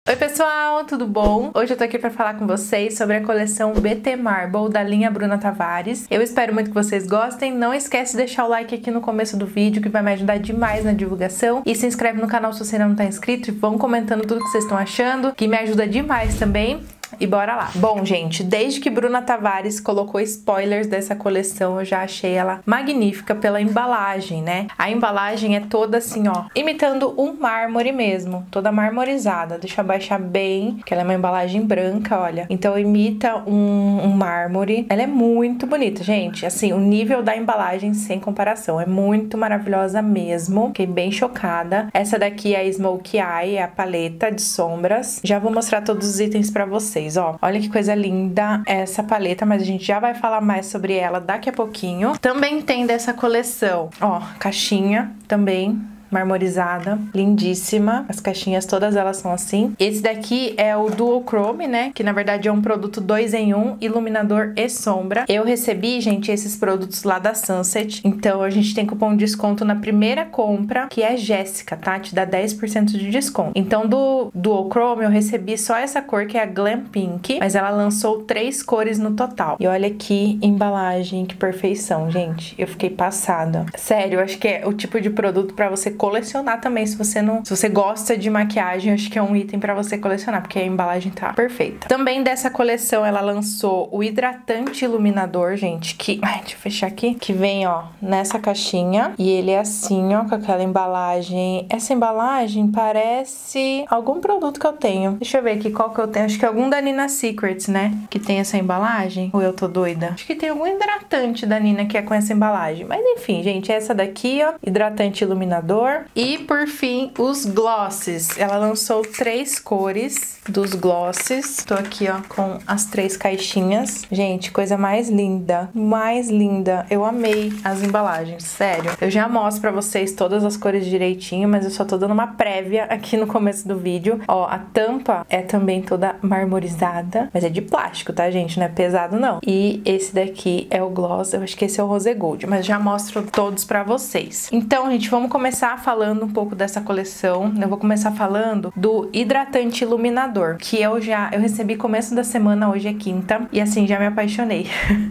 Oi pessoal, tudo bom? Hoje eu tô aqui pra falar com vocês sobre a coleção BT Marble da linha Bruna Tavares. Eu espero muito que vocês gostem. Não esquece de deixar o like aqui no começo do vídeo, que vai me ajudar demais na divulgação. E se inscreve no canal se você ainda não tá inscrito e vão comentando tudo que vocês estão achando, que me ajuda demais também. E bora lá. Bom, gente, desde que Bruna Tavares colocou spoilers dessa coleção, eu já achei ela magnífica pela embalagem, né? A embalagem é toda assim, ó, imitando um mármore mesmo, toda marmorizada. Deixa eu abaixar bem, que ela é uma embalagem branca, olha. Então imita um mármore. Ela é muito bonita, gente. Assim, o nível da embalagem sem comparação. É muito maravilhosa mesmo. Fiquei bem chocada. Essa daqui é a Smoky Eye, é a paleta de sombras. Já vou mostrar todos os itens pra vocês. Ó, olha que coisa linda essa paleta, mas a gente já vai falar mais sobre ela daqui a pouquinho. Também tem dessa coleção, ó, caixinha também marmorizada, lindíssima. As caixinhas todas elas são assim. Esse daqui é o Duochrome, né? Que na verdade é um produto 2 em 1, iluminador e sombra. Eu recebi, gente, esses produtos lá da Sunset. Então a gente tem cupom de desconto na primeira compra, que é Jéssica, tá? Te dá 10% de desconto. Então do Duochrome eu recebi só essa cor, que é a Glam Pink, mas ela lançou 3 cores no total. E olha que embalagem, que perfeição, gente. Eu fiquei passada. Sério, eu acho que é o tipo de produto pra você colecionar também, se você gosta de maquiagem, acho que é um item pra você colecionar, porque a embalagem tá perfeita. Também dessa coleção ela lançou o hidratante iluminador, gente, que, deixa eu fechar aqui, que vem, ó, nessa caixinha, e ele é assim, ó, com aquela embalagem. Essa embalagem parece algum produto que eu tenho. Deixa eu ver aqui qual que eu tenho, acho que é algum da Nina Secrets, né, que tem essa embalagem, ou eu tô doida? Acho que tem algum hidratante da Nina que é com essa embalagem, mas enfim, gente, essa daqui, ó, hidratante iluminador. E por fim, os glosses. Ela lançou 3 cores dos glosses. Tô aqui, ó, com as 3 caixinhas. Gente, coisa mais linda. Mais linda. Eu amei as embalagens, sério. Eu já mostro pra vocês todas as cores direitinho, mas eu só tô dando uma prévia aqui no começo do vídeo. Ó, a tampa é também toda marmorizada, mas é de plástico, tá, gente? Não é pesado, não. E esse daqui é o gloss. Eu acho que esse é o Rose Gold, mas já mostro todos pra vocês. Então, gente, vamos começar falando um pouco dessa coleção. Eu vou começar falando do hidratante iluminador, que eu recebi começo da semana, hoje é quinta, e assim, já me apaixonei.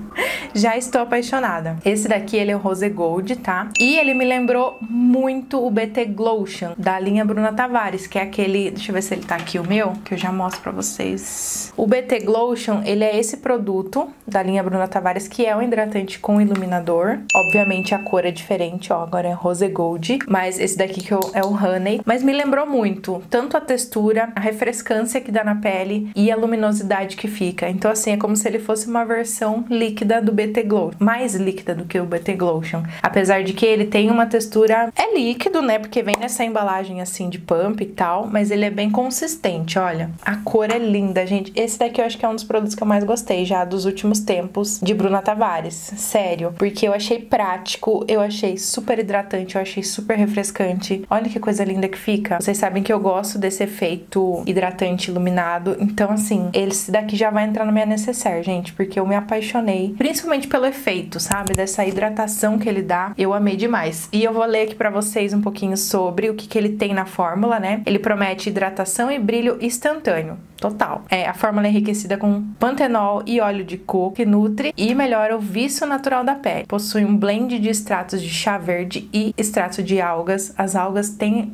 Já estou apaixonada. Esse daqui, ele é o Rose Gold, tá? E ele me lembrou muito o BT Glotion, da linha Bruna Tavares, que é aquele... Deixa eu ver se ele tá aqui, o meu, que eu já mostro pra vocês. O BT Glotion, ele é esse produto da linha Bruna Tavares, que é um hidratante com iluminador. Obviamente, a cor é diferente, ó, agora é Rose Gold, mas esse daqui que é o Honey, mas me lembrou muito, tanto a textura, a refrescância que dá na pele e a luminosidade que fica. Então assim, é como se ele fosse uma versão líquida do BT Glow, mais líquida do que o BT Glotion. Apesar de que ele tem uma textura, é líquido, né, porque vem nessa embalagem assim de pump e tal, mas ele é bem consistente, olha. A cor é linda, gente. Esse daqui eu acho que é um dos produtos que eu mais gostei já dos últimos tempos de Bruna Tavares, sério, porque eu achei prático, eu achei super hidratante, eu achei super refrescante. Olha que coisa linda que fica. Vocês sabem que eu gosto desse efeito hidratante iluminado. Então, assim, esse daqui já vai entrar na minha necessaire, gente, porque eu me apaixonei. Principalmente pelo efeito, sabe? Dessa hidratação que ele dá. Eu amei demais. E eu vou ler aqui pra vocês um pouquinho sobre o que ele tem na fórmula, né? Ele promete hidratação e brilho instantâneo. Total. A fórmula é enriquecida com pantenol e óleo de coco, que nutre e melhora o viço natural da pele. Possui um blend de extratos de chá verde e extrato de algas. As algas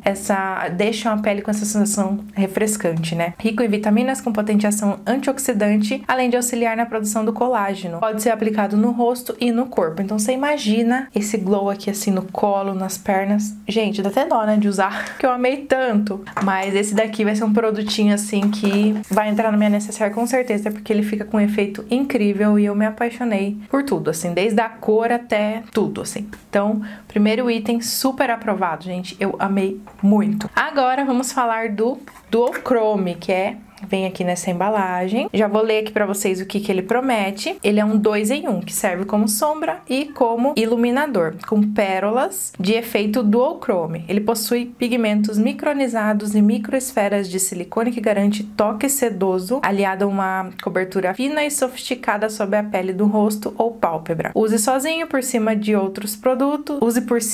deixam a pele com essa sensação refrescante, né? Rico em vitaminas, com potente ação antioxidante, além de auxiliar na produção do colágeno. Pode ser aplicado no rosto e no corpo. Então você imagina esse glow aqui assim no colo, nas pernas. Gente, dá até dó, né, de usar, que eu amei tanto. Mas esse daqui vai ser um produtinho assim que vai entrar na minha necessaire com certeza, porque ele fica com um efeito incrível e eu me apaixonei por tudo, assim, desde a cor até tudo, assim. Então, primeiro item super aprovado, gente. Eu amei muito. Agora vamos falar do Duochrome, que vem aqui nessa embalagem. Já vou ler aqui pra vocês o que ele promete. Ele é um 2 em 1, que serve como sombra e como iluminador, com pérolas de efeito duochrome. Ele possui pigmentos micronizados e microesferas de silicone que garante toque sedoso, aliado a uma cobertura fina e sofisticada sobre a pele do rosto ou pálpebra. Use sozinho por cima de outros produtos. Use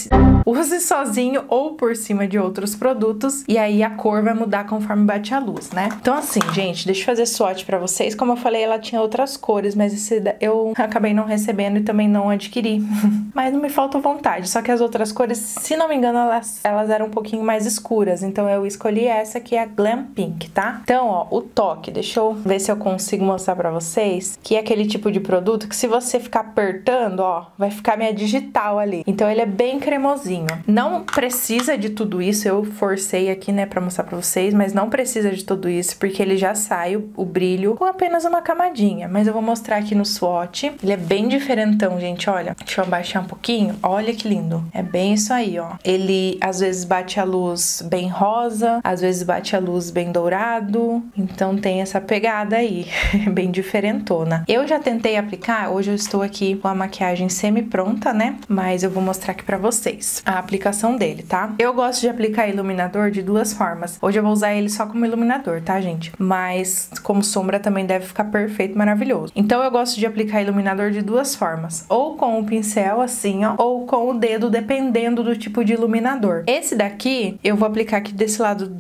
use sozinho ou por cima de outros produtos, e aí a cor vai mudar conforme bate a luz, né? Então assim, gente, deixa eu fazer swatch pra vocês. Como eu falei, ela tinha outras cores, mas esse eu acabei não recebendo e também não adquiri. Mas não me faltou vontade, só que as outras cores, se não me engano, elas eram um pouquinho mais escuras, então eu escolhi essa que é a Glam Pink, tá? Então, ó, o toque, deixa eu ver se eu consigo mostrar pra vocês, que é aquele tipo de produto que se você ficar apertando, ó, vai ficar minha digital ali. Então ele é bem cremosinho. Não precisa de tudo isso, eu forcei aqui, né, pra mostrar pra vocês, mas não precisa de tudo isso, porque ele já sai o brilho com apenas uma camadinha. Mas eu vou mostrar aqui no swatch. Ele é bem diferentão, gente, olha. Deixa eu abaixar um pouquinho. Olha que lindo. É bem isso aí, ó. Ele, às vezes, bate a luz bem rosa, às vezes bate a luz bem dourado. Então tem essa pegada aí, bem diferentona. Eu já tentei aplicar, hoje eu estou aqui com a maquiagem semi-pronta, né? Mas eu vou mostrar aqui pra vocês a aplicação dele, tá? Eu gosto de aplicar iluminador de duas formas. Hoje eu vou usar ele só como iluminador, tá, gente? Mas como sombra também deve ficar perfeito, maravilhoso. Então eu gosto de aplicar iluminador de duas formas. Ou com o pincel, assim, ó, ou com o dedo, dependendo do tipo de iluminador. Esse daqui, eu vou aplicar aqui desse lado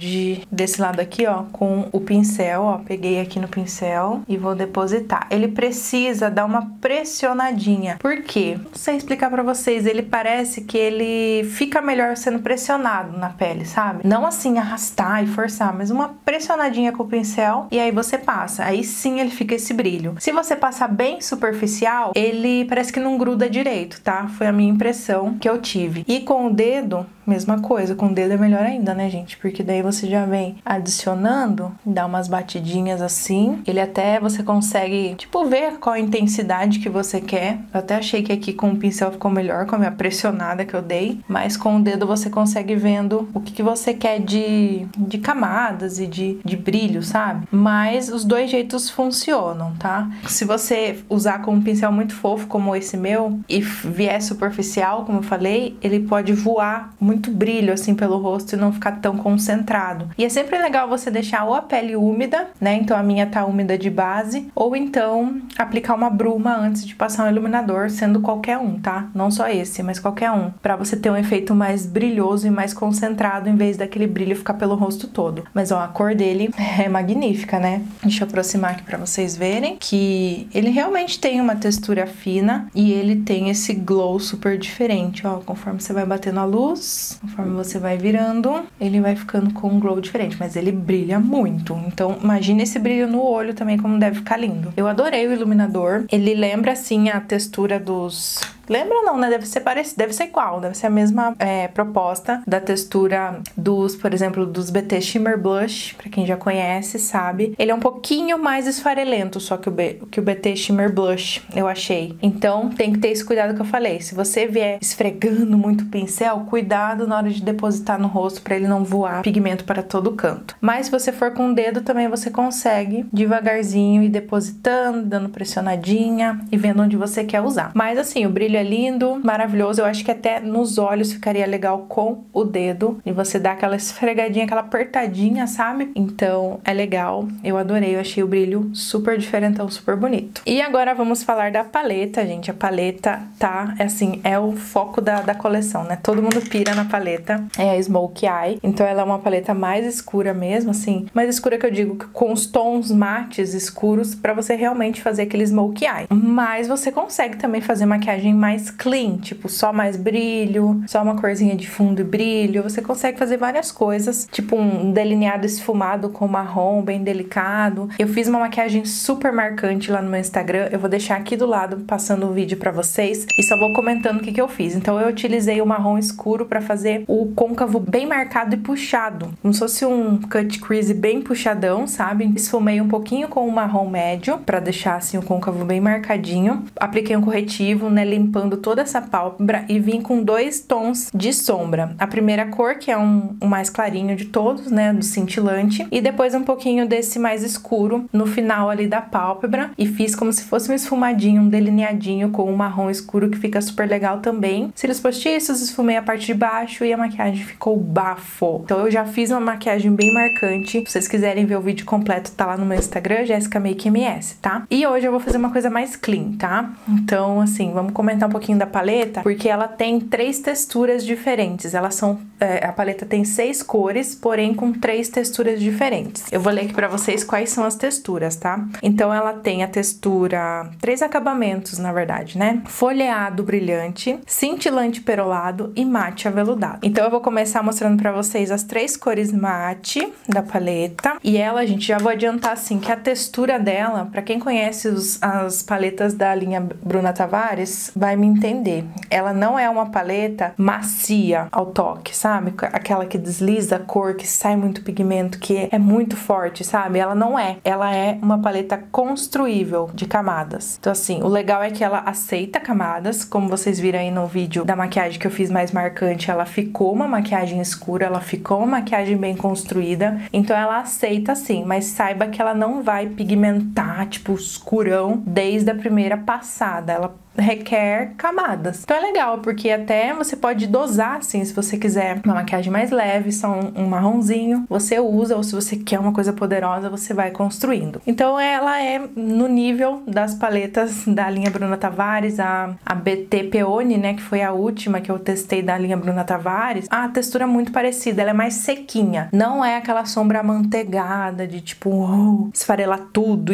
aqui, ó, com o pincel, ó. Peguei aqui no pincel e vou depositar. Ele precisa dar uma pressionadinha. Por quê? Não sei explicar pra vocês. Ele parece que ele fica melhor sendo pressionado na pele, sabe? Não assim arrastar e forçar, mas uma pressionadinha com o pincel e aí você passa. Aí sim ele fica esse brilho. Se você passar bem superficial, ele parece que não gruda direito, tá? Foi a minha impressão que eu tive. E com o dedo, mesma coisa. Com o dedo é melhor ainda, né, gente? Porque daí você já vem adicionando, dá umas batidinhas assim. Ele até você consegue, tipo, ver qual a intensidade que você quer. Eu até achei que aqui com o pincel ficou melhor, com a minha pressionada que eu dei. Mas com o dedo você consegue vendo o que você quer de camadas e de brilho, sabe? Mas os dois jeitos funcionam, tá? Se você usar com um pincel muito fofo, como esse meu, e vier superficial, como eu falei, ele pode voar muito brilho, assim, pelo rosto e não ficar tão concentrado. E é sempre legal você deixar ou a pele úmida, né? Então a minha tá úmida de base, ou então aplicar uma bruma antes de passar um iluminador, sendo qualquer um, tá? Não só esse, mas qualquer um, pra você ter um efeito mais brilhoso e mais concentrado, em vez daquele brilho ficar pelo rosto todo. Mas, ó, a cor dele é magnífica, né? Deixa eu aproximar aqui pra vocês verem que ele realmente tem uma textura fina e ele tem esse glow super diferente, ó. Conforme você vai batendo a luz, conforme você vai virando, ele vai ficando com um glow diferente, mas ele brilha muito. Então, imagine esse brilho no olho também, como deve ficar lindo. Eu adorei o iluminador. Ele lembra, assim, a textura dos... Lembra não, né? Deve ser parecido, deve ser igual, deve ser a mesma proposta da textura dos, por exemplo, dos BT Shimmer Blush, pra quem já conhece, sabe? Ele é um pouquinho mais esfarelento, só que o BT Shimmer Blush, eu achei. Então, tem que ter esse cuidado que eu falei. Se você vier esfregando muito o pincel, cuidado na hora de depositar no rosto pra ele não voar pigmento para todo canto. Mas se você for com o dedo, também você consegue devagarzinho ir depositando, dando pressionadinha e vendo onde você quer usar. Mas assim, o brilho é lindo, maravilhoso. Eu acho que até nos olhos ficaria legal com o dedo. E você dá aquela esfregadinha, aquela apertadinha, sabe? Então, é legal. Eu adorei. Eu achei o brilho super diferentão, super bonito. E agora vamos falar da paleta, gente. A paleta tá, assim, é o foco da coleção, né? Todo mundo pira na paleta. É a Smoky Eye. Então, ela é uma paleta mais escura mesmo, assim. Mais escura que eu digo, com os tons mates escuros, pra você realmente fazer aquele Smoky Eye. Mas você consegue também fazer maquiagem mais clean, tipo só mais brilho, só uma corzinha de fundo e brilho. Você consegue fazer várias coisas, tipo um delineado esfumado com marrom bem delicado. Eu fiz uma maquiagem super marcante lá no meu Instagram, eu vou deixar aqui do lado passando o vídeo pra vocês e só vou comentando o que eu fiz. Então eu utilizei o marrom escuro pra fazer o côncavo bem marcado e puxado, como se fosse um cut crease bem puxadão, sabe? Esfumei um pouquinho com o marrom médio pra deixar assim o côncavo bem marcadinho. Apliquei um corretivo, né, limpando toda essa pálpebra e vim com dois tons de sombra. A primeira cor, que é o mais clarinho de todos, né, do cintilante, e depois um pouquinho desse mais escuro no final ali da pálpebra, e fiz como se fosse um esfumadinho, um delineadinho com um marrom escuro que fica super legal também. Cílios postiços, esfumei a parte de baixo e a maquiagem ficou bafo. Então eu já fiz uma maquiagem bem marcante. Se vocês quiserem ver o vídeo completo, tá lá no meu Instagram, Jessica Make MS, tá? E hoje eu vou fazer uma coisa mais clean, tá? Então, assim, vamos comentar comentar um pouquinho da paleta, porque ela tem 3 texturas diferentes. Elas são... a paleta tem 6 cores, porém com 3 texturas diferentes. Eu vou ler aqui pra vocês quais são as texturas, tá? Então, ela tem a textura... 3 acabamentos, na verdade, né? Folheado brilhante, cintilante perolado e mate aveludado. Então, eu vou começar mostrando pra vocês as 3 cores mate da paleta. E ela, gente, já vou adiantar, assim, que a textura dela, pra quem conhece as paletas da linha Bruna Tavares, vai me entender. Ela não é uma paleta macia ao toque, sabe? Aquela que desliza a cor, que sai muito pigmento, que é muito forte, sabe? Ela não é. Ela é uma paleta construível de camadas. Então, assim, o legal é que ela aceita camadas. Como vocês viram aí no vídeo da maquiagem que eu fiz mais marcante, ela ficou uma maquiagem escura, ela ficou uma maquiagem bem construída. Então, ela aceita sim, mas saiba que ela não vai pigmentar, tipo, escurão desde a primeira passada. Ela requer camadas. Então é legal, porque até você pode dosar, assim, se você quiser uma maquiagem mais leve, só um marronzinho, você usa, ou se você quer uma coisa poderosa, você vai construindo. Então ela é no nível das paletas da linha Bruna Tavares, a BT Peony, né, que foi a última que eu testei da linha Bruna Tavares. A textura é muito parecida, ela é mais sequinha. Não é aquela sombra amanteigada de tipo, esfarelar tudo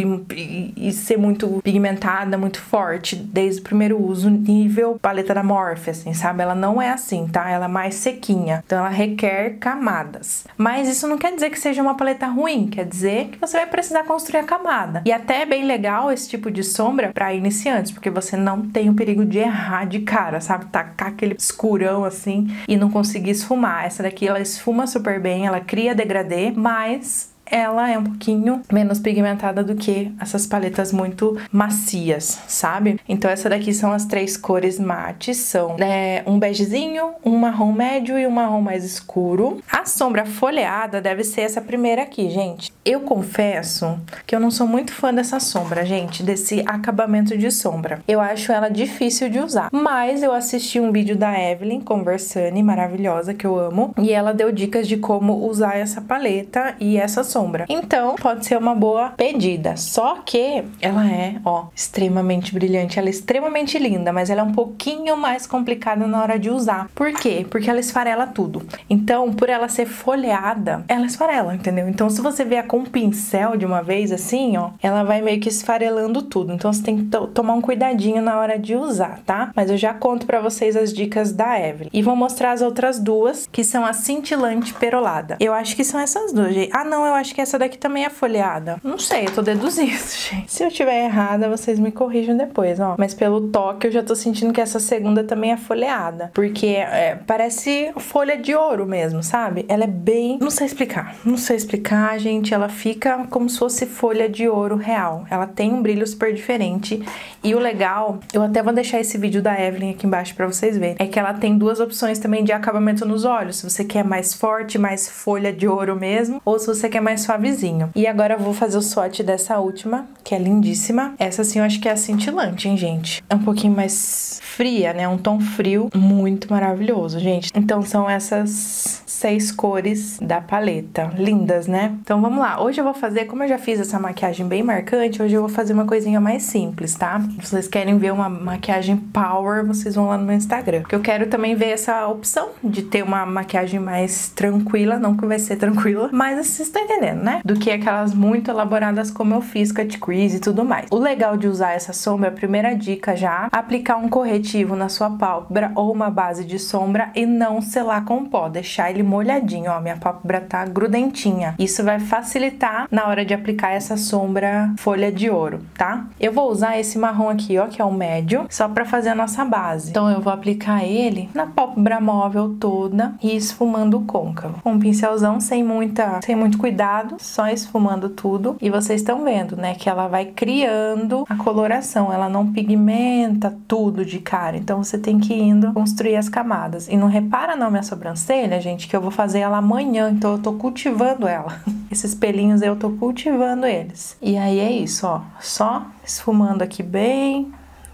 e ser muito pigmentada, muito forte, desde o primeiro uso, nível paleta da Morphe, assim, sabe? Ela não é assim, tá? Ela é mais sequinha. Então, ela requer camadas. Mas isso não quer dizer que seja uma paleta ruim. Quer dizer que você vai precisar construir a camada. E até é bem legal esse tipo de sombra para iniciantes, porque você não tem o perigo de errar de cara, sabe? Tacar aquele escurão, assim, e não conseguir esfumar. Essa daqui, ela esfuma super bem, ela cria degradê, mas... ela é um pouquinho menos pigmentada do que essas paletas muito macias, sabe? Então essa daqui são as 3 cores mates, são um begezinho, um marrom médio e um marrom mais escuro. A sombra folheada deve ser essa primeira aqui, gente. Eu confesso que eu não sou muito fã dessa sombra, gente, desse acabamento de sombra. Eu acho ela difícil de usar, mas eu assisti um vídeo da Evelyn Conversani, maravilhosa, que eu amo, e ela deu dicas de como usar essa paleta e essa sombra. Então, pode ser uma boa pedida. Só que ela é, ó, extremamente brilhante. Ela é extremamente linda, mas ela é um pouquinho mais complicada na hora de usar. Por quê? Porque ela esfarela tudo. Então, por ela ser folheada, ela esfarela, entendeu? Então, se você vier com um pincel de uma vez, assim, ó, ela vai meio que esfarelando tudo. Então, você tem que tomar um cuidadinho na hora de usar, tá? Mas eu já conto pra vocês as dicas da Evelyn. E vou mostrar as outras duas, que são a cintilante perolada. Eu acho que são essas duas, gente. Ah, não, eu acho que essa daqui também é folheada. Não sei, eu tô deduzindo, gente. Se eu tiver errada, vocês me corrijam depois, ó. Mas pelo toque, eu já tô sentindo que essa segunda também é folheada. Porque parece folha de ouro mesmo, sabe? Ela é bem... Não sei explicar. Não sei explicar, gente. Ela fica como se fosse folha de ouro real. Ela tem um brilho super diferente. E o legal, eu até vou deixar esse vídeo da Evelyn aqui embaixo pra vocês verem, é que ela tem duas opções também de acabamento nos olhos. Se você quer mais forte, mais folha de ouro mesmo, ou se você quer mais suavezinho. E agora eu vou fazer o swatch dessa última, que é lindíssima. Essa sim eu acho que é a cintilante, hein, gente? É um pouquinho mais fria, né? Um tom frio, muito maravilhoso, gente. Então são essas 6 cores da paleta. Lindas, né? Então vamos lá. Hoje eu vou fazer, como eu já fiz essa maquiagem bem marcante, hoje eu vou fazer uma coisinha mais simples, tá? Se vocês querem ver uma maquiagem power, vocês vão lá no meu Instagram. Porque eu quero também ver essa opção de ter uma maquiagem mais tranquila, não que vai ser tranquila, mas vocês estão entendendo, né? Do que aquelas muito elaboradas como eu fiz, cut crease e tudo mais. O legal de usar essa sombra, a primeira dica já, aplicar um corretivo na sua pálpebra ou uma base de sombra e não selar com pó, deixar ele molhadinho, ó, minha pálpebra tá grudentinha. Isso vai facilitar na hora de aplicar essa sombra folha de ouro, tá? Eu vou usar esse marrom aqui, ó, que é o médio, só pra fazer a nossa base. Então eu vou aplicar ele na pálpebra móvel toda e esfumando o côncavo. Com um pincelzão sem muito cuidado, só esfumando tudo. E vocês estão vendo, né, que ela vai criando a coloração, ela não pigmenta tudo de cara. Então você tem que ir indo construir as camadas. E não repara não minha sobrancelha, gente, que eu vou fazer ela amanhã, então eu tô cultivando ela. Esses pelinhos eu tô cultivando eles. E aí é isso, ó, só esfumando aqui bem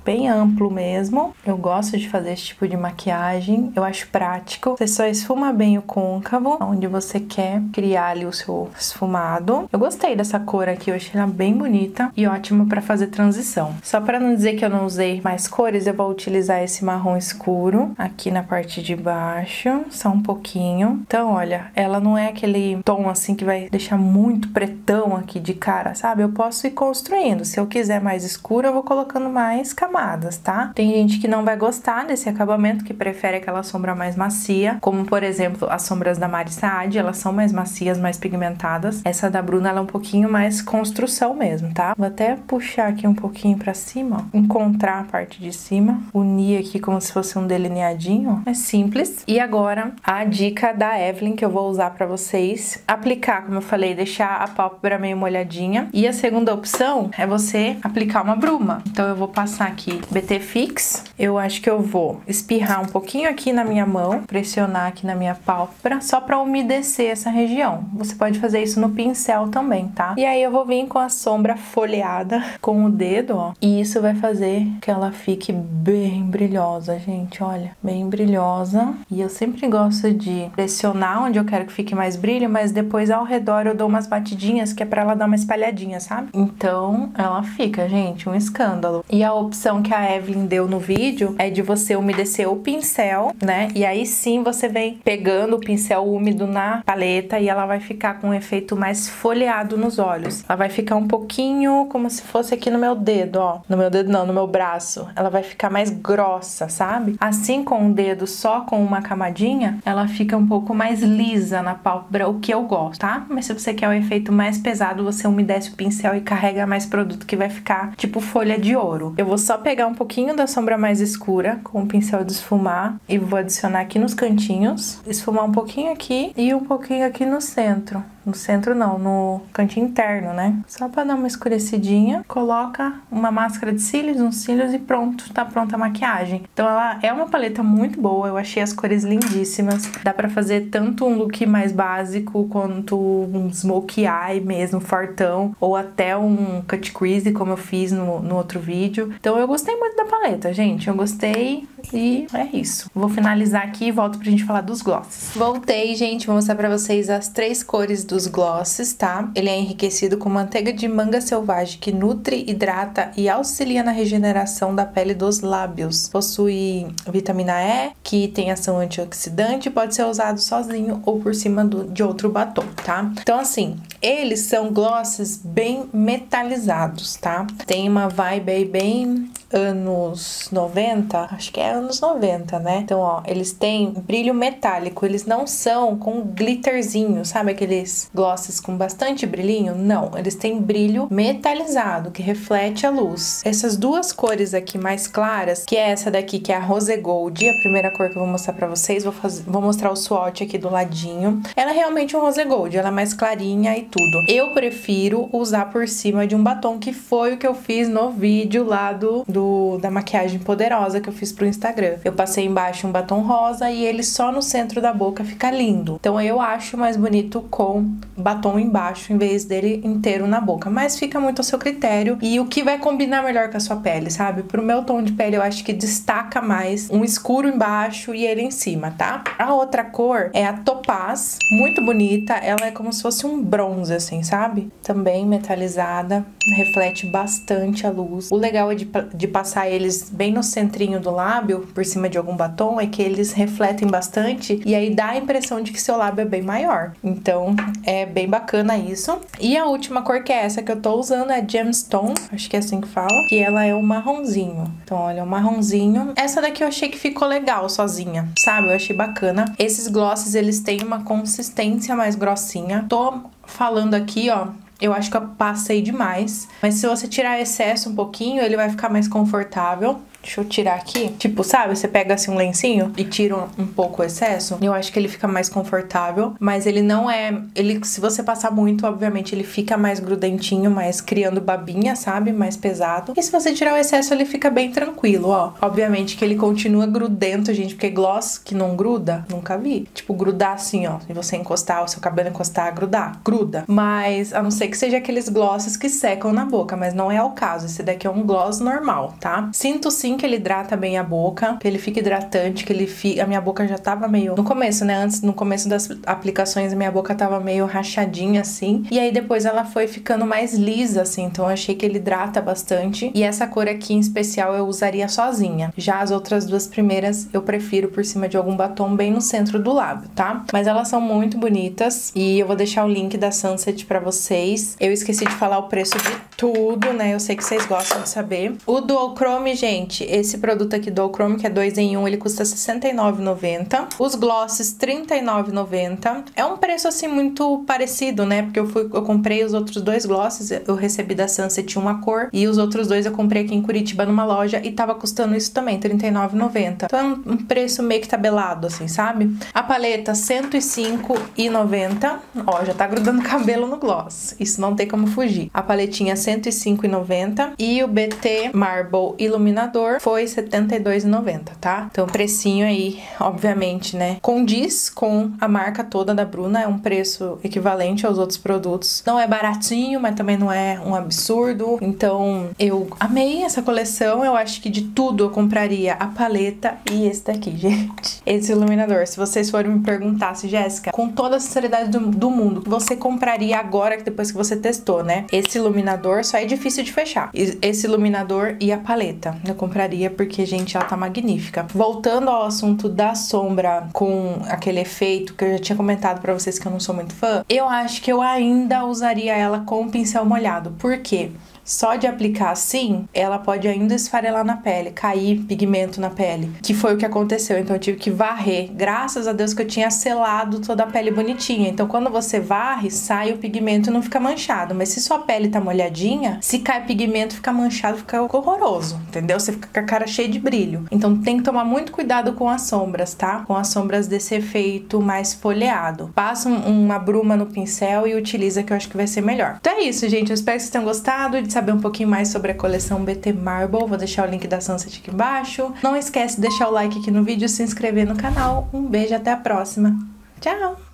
bem amplo mesmo. Eu gosto de fazer esse tipo de maquiagem, eu acho prático. Você só esfuma bem o côncavo, onde você quer criar ali o seu esfumado. Eu gostei dessa cor aqui, eu achei ela bem bonita e ótima pra fazer transição. Só pra não dizer que eu não usei mais cores, eu vou utilizar esse marrom escuro aqui na parte de baixo, só um pouquinho. Então, olha, ela não é aquele tom assim que vai deixar muito pretão aqui de cara, sabe? Eu posso ir construindo. Se eu quiser mais escuro, eu vou colocando mais camadas, tá? Tem gente que não vai gostar desse acabamento, que prefere aquela sombra mais macia, como por exemplo, as sombras da Mari Saad, elas são mais macias, mais pigmentadas. Essa da Bruna, ela é um pouquinho mais construção mesmo, tá? Vou até puxar aqui um pouquinho pra cima, ó. Encontrar a parte de cima, unir aqui como se fosse um delineadinho, ó. É simples. E agora, a dica da Evelyn que eu vou usar pra vocês. Aplicar, como eu falei, deixar a pálpebra meio molhadinha. E a segunda opção é você aplicar uma bruma. Então eu vou passar aqui BT Fix. Eu acho que eu vou espirrar um pouquinho aqui na minha mão, pressionar aqui na minha pálpebra, só pra umedecer essa região. Você pode fazer isso no pincel também, tá? E aí eu vou vir com a sombra folheada com o dedo, ó. E isso vai fazer que ela fique bem brilhosa, gente, olha. Bem brilhosa. E eu sempre gosto de pressionar onde eu quero que fique mais brilho, mas depois ao redor eu dou umas batidinhas, que é pra ela dar uma espalhadinha, sabe? Então, ela fica, gente, um escândalo. E a opção que a Evelyn deu no vídeo é de você umedecer o pincel, né? E aí sim você vem pegando o pincel úmido na paleta e ela vai ficar com um efeito mais folheado nos olhos. Ela vai ficar um pouquinho como se fosse aqui no meu dedo, ó. No meu dedo não, no meu braço. Ela vai ficar mais grossa, sabe? Assim, com o dedo só com uma camadinha, ela fica um pouco mais lisa na pálpebra, o que eu gosto, tá? Mas se você quer o efeito mais pesado, você umedece o pincel e carrega mais produto, que vai ficar tipo folha de ouro. Eu vou só pegar um pouquinho da sombra mais escura com o pincel de esfumar e vou adicionar aqui nos cantinhos, esfumar um pouquinho aqui e um pouquinho aqui no centro. No centro não, no cantinho interno, né? Só pra dar uma escurecidinha, coloca uma máscara de cílios, uns cílios e pronto, tá pronta a maquiagem. Então ela é uma paleta muito boa, eu achei as cores lindíssimas. Dá pra fazer tanto um look mais básico, quanto um smokey eye mesmo, fortão, ou até um cut crease, como eu fiz no outro vídeo. Então eu gostei muito da paleta, gente, eu gostei e é isso. Vou finalizar aqui e volto pra gente falar dos glosses. Voltei, gente, vou mostrar pra vocês as 3 cores dos glosses, tá? Ele é enriquecido com manteiga de manga selvagem, que nutre, hidrata e auxilia na regeneração da pele dos lábios. Possui vitamina E, que tem ação antioxidante, pode ser usado sozinho ou por cima de outro batom, tá? Então, assim, eles são glosses bem metalizados, tá? Tem uma vibe aí bem anos 90, acho que é anos 90, né? Então, ó, eles têm brilho metálico, eles não são com glitterzinho, sabe aqueles glosses com bastante brilhinho? Não, eles têm brilho metalizado, que reflete a luz. Essas duas cores aqui mais claras, que é essa daqui, que é a Rose Gold, a primeira cor que eu vou mostrar pra vocês, vou mostrar o swatch aqui do ladinho. Ela é realmente um Rose Gold, ela é mais clarinha e tudo. Eu prefiro usar por cima de um batom, que foi o que eu fiz no vídeo lá da maquiagem poderosa que eu fiz pro Instagram. Eu passei embaixo um batom rosa e ele só no centro da boca fica lindo. Então eu acho mais bonito com batom embaixo em vez dele inteiro na boca, mas fica muito ao seu critério e o que vai combinar melhor com a sua pele, sabe? Pro meu tom de pele eu acho que destaca mais um escuro embaixo e ele em cima, tá? A outra cor é a Topaz, muito bonita, ela é como se fosse um bronze assim, sabe? Também metalizada, reflete bastante a luz. O legal é de passar eles bem no centrinho do lábio, por cima de algum batom, é que eles refletem bastante e aí dá a impressão de que seu lábio é bem maior. Então é bem bacana isso. E a última cor, que é essa que eu tô usando, é Gemstone, acho que é assim que fala, que ela é o marronzinho. Então olha, o marronzinho. Essa daqui eu achei que ficou legal sozinha, sabe? Eu achei bacana. Esses glosses, eles têm uma consistência mais grossinha. Tô falando aqui, ó, eu acho que eu passei demais, mas se você tirar excesso um pouquinho, ele vai ficar mais confortável. Deixa eu tirar aqui. Tipo, sabe? Você pega assim um lencinho e tira um pouco o excesso. Eu acho que ele fica mais confortável. Mas ele não é... se você passar muito, obviamente, ele fica mais grudentinho, mais criando babinha, sabe? Mais pesado. E se você tirar o excesso, ele fica bem tranquilo, ó. Obviamente que ele continua grudento, gente. Porque gloss que não gruda, nunca vi. Tipo, grudar assim, ó. E você encostar, o seu cabelo encostar, grudar. Gruda. Mas, a não ser que seja aqueles glosses que secam na boca. Mas não é o caso. Esse daqui é um gloss normal, tá? Sinto sim que ele hidrata bem a boca, que ele fica hidratante, que ele fica... A minha boca já tava meio... No começo, né? No começo das aplicações, a minha boca tava meio rachadinha, assim. E aí, depois ela foi ficando mais lisa, assim. Então, eu achei que ele hidrata bastante. E essa cor aqui, em especial, eu usaria sozinha. Já as outras duas primeiras, eu prefiro por cima de algum batom bem no centro do lábio, tá? Mas elas são muito bonitas. E eu vou deixar o link da Sunset pra vocês. Eu esqueci de falar o preço de tudo, né? Eu sei que vocês gostam de saber. O Duochrome, gente, esse produto aqui, Duochrome, que é 2 em 1, ele custa R$ 69,90. Os glosses, R$ 39,90. É um preço, assim, muito parecido, né? Porque eu comprei os outros dois glosses, eu recebi da Sunset uma cor, e os outros dois eu comprei aqui em Curitiba numa loja, e tava custando isso também, R$ 39,90. Então é um preço meio que tabelado, assim, sabe? A paleta, R$ 105,90. Ó, já tá grudando cabelo no gloss. Isso não tem como fugir. A paletinha, R$ 105,90. E o BT Marble Iluminador foi R$ 72,90, tá? Então, o precinho aí, obviamente, né, condiz com a marca toda da Bruna. É um preço equivalente aos outros produtos. Não é baratinho, mas também não é um absurdo. Então, eu amei essa coleção. Eu acho que de tudo eu compraria a paleta e esse daqui, gente. Esse iluminador. Se vocês forem me perguntar, Jéssica, com toda a sinceridade do mundo, você compraria agora, depois que você testou, né? Esse iluminador só é difícil de fechar. Esse iluminador e a paleta. Eu compraria porque, gente, ela tá magnífica. Voltando ao assunto da sombra com aquele efeito que eu já tinha comentado pra vocês que eu não sou muito fã, eu acho que eu ainda usaria ela com o pincel molhado. Por quê? Só de aplicar assim, ela pode ainda esfarelar na pele, cair pigmento na pele, que foi o que aconteceu. Então eu tive que varrer, graças a Deus que eu tinha selado toda a pele bonitinha. Então quando você varre, sai o pigmento e não fica manchado. Mas se sua pele tá molhadinha, se cai pigmento, fica manchado, fica horroroso, entendeu? Você fica com a cara cheia de brilho. Então tem que tomar muito cuidado com as sombras, tá? Com as sombras desse efeito mais folheado. Passa uma bruma no pincel e utiliza, que eu acho que vai ser melhor. Então é isso, gente. Eu espero que vocês tenham gostado de saber um pouquinho mais sobre a coleção BT Marble. Vou deixar o link da Sunset aqui embaixo. Não esquece de deixar o like aqui no vídeo e se inscrever no canal. Um beijo, até a próxima. Tchau!